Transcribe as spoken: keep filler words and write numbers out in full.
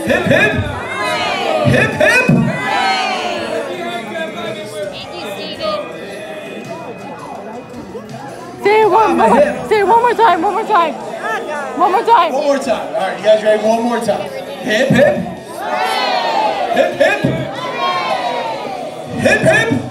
Hip hip. Hip hip. Say it one more. Say it one more time. One more time. One more time. One more time. All right, you guys ready? One more time. Hip hip. Hip hip. Hip hip.